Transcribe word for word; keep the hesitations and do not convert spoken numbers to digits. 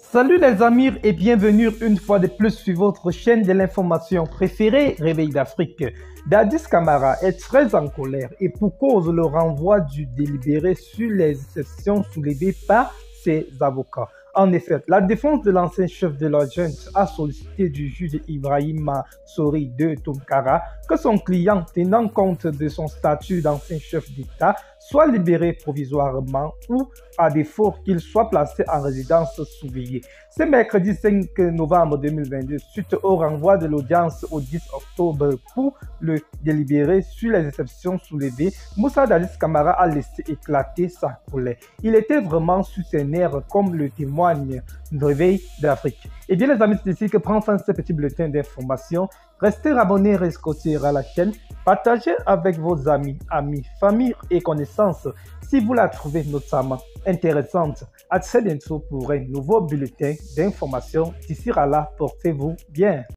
Salut les amis et bienvenue une fois de plus sur votre chaîne de l'information préférée, Réveil d'Afrique. Dadis Camara est très en colère et pour cause le renvoi du délibéré sur les exceptions soulevées par ses avocats. En effet, la défense de l'ancien chef de la junte a sollicité du juge Ibrahima Sori de Tounkara que son client, tenant compte de son statut d'ancien chef d'État, soit libéré provisoirement ou, à défaut, qu'il soit placé en résidence surveillée. Ce mercredi cinq novembre deux mille vingt-deux, suite au renvoi de l'audience au dix octobre pour le délibéré sur les exceptions soulevées, Moussa Dadis Camara a laissé éclater sa colère. Il était vraiment sur ses nerfs, comme le témoigne le Réveil d'Afrique. Et bien les amis, c'est ici que prend fin ce petit bulletin d'information. Restez abonnés et rescottés à la chaîne. Partagez avec vos amis, amis, famille et connaissances si vous la trouvez notamment intéressante. À très bientôt pour un nouveau bulletin d'information. D'ici là, portez-vous bien.